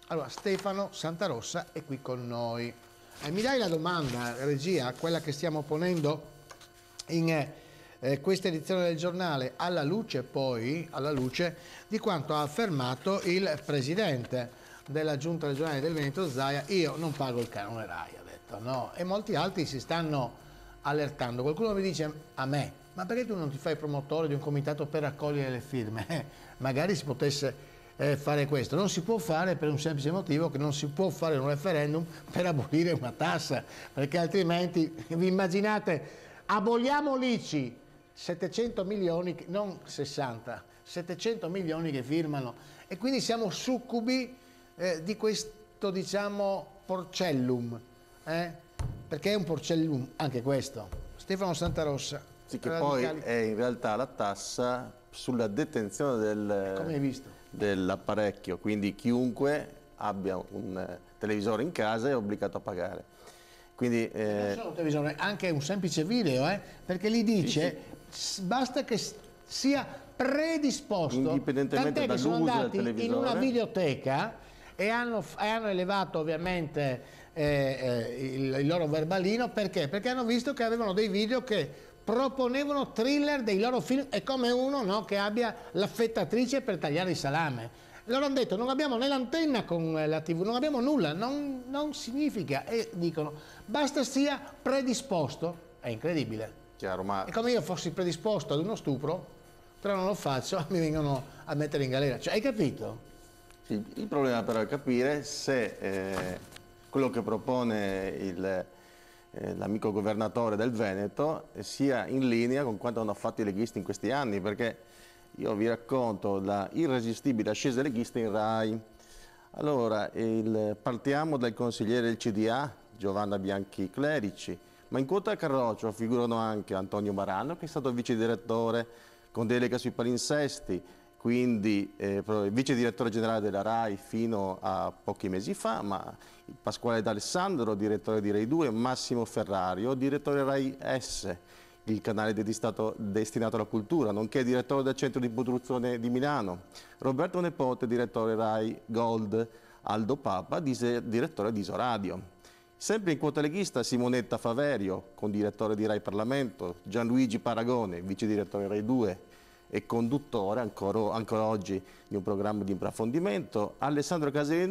Allora, Stefano Santarossa è qui con noi. Mi dai la domanda, regia, quella che stiamo ponendo in questa edizione del giornale, alla luce di quanto ha affermato il presidente della giunta regionale del Veneto Zaia: io non pago il canone RAI, ha detto, no? E molti altri si stanno allertando. Qualcuno mi dice a me: ma perché tu non ti fai promotore di un comitato per raccogliere le firme? Magari si potesse fare questo. Non si può fare per un semplice motivo, che non si può fare un referendum per abolire una tassa, perché altrimenti vi immaginate, aboliamo l'ICI, 700 milioni, non 60, 700 milioni che firmano, e quindi siamo succubi di questo, diciamo, porcellum, perché è un porcellum anche questo. Stefano Santarossa. Sì, che poi è in realtà la tassa sulla detenzione dell'apparecchio, quindi chiunque abbia un televisore in casa è obbligato a pagare. Quindi, non solo un televisore, anche un semplice video, perché lì dice sì. Basta che sia predisposto, indipendentemente dall'uso del televisore, in una videoteca e hanno elevato ovviamente il loro verbalino. Perché? Perché hanno visto che avevano dei video che proponevano thriller dei loro film. È come uno, no, che abbia l'affettatrice per tagliare il salame. Loro hanno detto: non abbiamo né l'antenna con la TV, non abbiamo nulla, non significa. E dicono: basta sia predisposto. È incredibile. Chiaro, ma è come io fossi predisposto ad uno stupro, però non lo faccio, mi vengono a mettere in galera. Cioè, hai capito? Sì, il problema però è capire se quello che propone l'amico governatore del Veneto sia in linea con quanto hanno fatto i leghisti in questi anni, perché io vi racconto la irresistibile ascesa leghista in RAI. Allora, partiamo dal consigliere del CDA, Giovanna Bianchi Clerici, ma in quota a Carroccio figurano anche Antonio Marano, che è stato vice direttore con delega sui palinsesti, quindi vice direttore generale della RAI fino a pochi mesi fa, ma Pasquale D'Alessandro, direttore di RAI 2, Massimo Ferrario, direttore RAI S, il canale destinato alla cultura, nonché direttore del centro di produzione di Milano, Roberto Nepote, direttore RAI Gold, Aldo Papa, direttore di Isoradio. Sempre in quota leghista Simonetta Faverio, con direttore di RAI Parlamento, Gianluigi Paragone, vice direttore RAI 2 e conduttore ancora oggi di un programma di approfondimento. Alessandro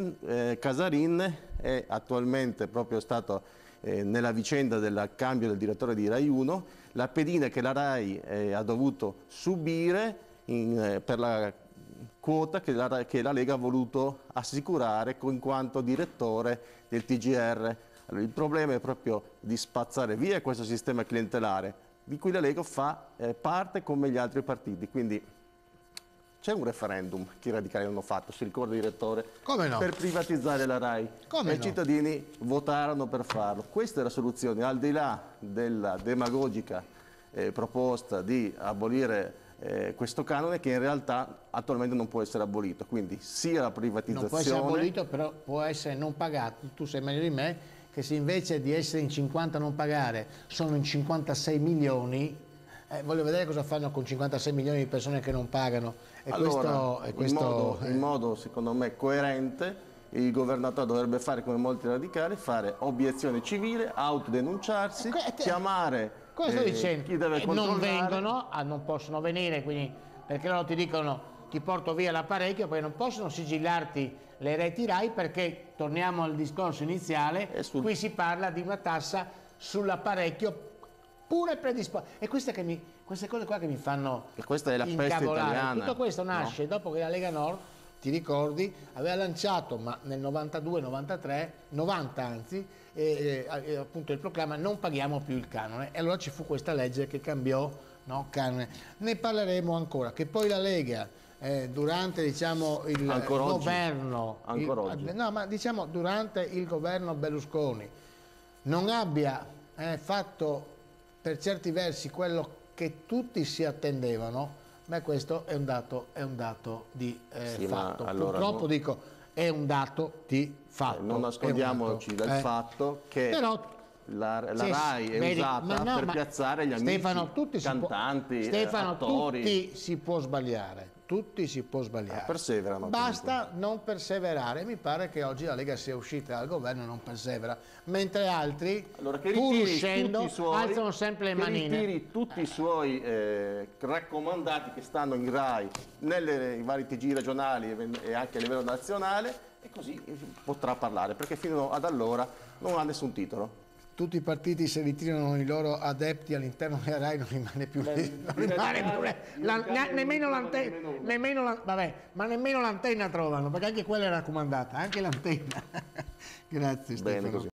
Casarin è attualmente proprio stato nella vicenda del cambio del direttore di RAI 1, la pedina che la RAI ha dovuto subire per la quota che la Lega ha voluto assicurare in quanto direttore del TGR. Allora, il problema è proprio di spazzare via questo sistema clientelare di cui la Lega fa parte come gli altri partiti. Quindi c'è un referendum che i radicali hanno fatto, si ricorda il direttore, per privatizzare la RAI. I cittadini votarono per farlo. Questa è la soluzione, al di là della demagogica proposta di abolire questo canone, che in realtà attualmente non può essere abolito. Quindi sia la privatizzazione... Non può essere abolito, però può essere non pagato. Tu sai meglio di me che se invece di essere in 50 non pagare sono in 56 milioni, voglio vedere cosa fanno con 56 milioni di persone che non pagano. E allora, questo, in modo secondo me coerente, il governatore dovrebbe fare come molti radicali, fare obiezione civile, autodenunciarsi, chiamare cosa sto dicendo? Chi deve controllare. Non vengono, non possono venire, quindi, perché loro ti dicono: ti porto via l'apparecchio, poi non possono sigillarti le reti RAI, perché, torniamo al discorso iniziale, qui si parla di una tassa sull'apparecchio pure predisposto. E queste cose qua che mi fanno e questa è la peste italiana. Tutto questo nasce dopo che la Lega Nord, ti ricordi, aveva lanciato, ma nel 92-93, 90 anzi, appunto il proclama: non paghiamo più il canone. E allora ci fu questa legge che cambiò, no, canone. Ne parleremo ancora, che poi la Lega durante, diciamo, il governo, no, ma diciamo durante il governo Berlusconi non abbia fatto per certi versi quello che tutti si attendevano. Beh, questo è un dato di fatto. Allora, purtroppo dico, è un dato di fatto. Non nascondiaamoci dal fatto che la RAI è usata per piazzare gli amici, cantanti, attori. Tutti si può sbagliare. tutti si può sbagliare. Perseverano. Basta non perseverare. Mi pare che oggi la Lega sia uscita dal governo e non persevera, mentre altri, Allora, che pur ritiri uscendo, tutti i suoi, alzano sempre le che manine. ritiri tutti i suoi raccomandati che stanno in RAI, nei vari TG regionali e anche a livello nazionale, e così potrà parlare, perché fino ad allora non ha nessun titolo. Tutti i partiti, se ritirano i loro adepti all'interno della RAI, non rimane più nemmeno l'antenna trovano, perché anche quella è raccomandata, anche l'antenna. Grazie Stefano. Bene così.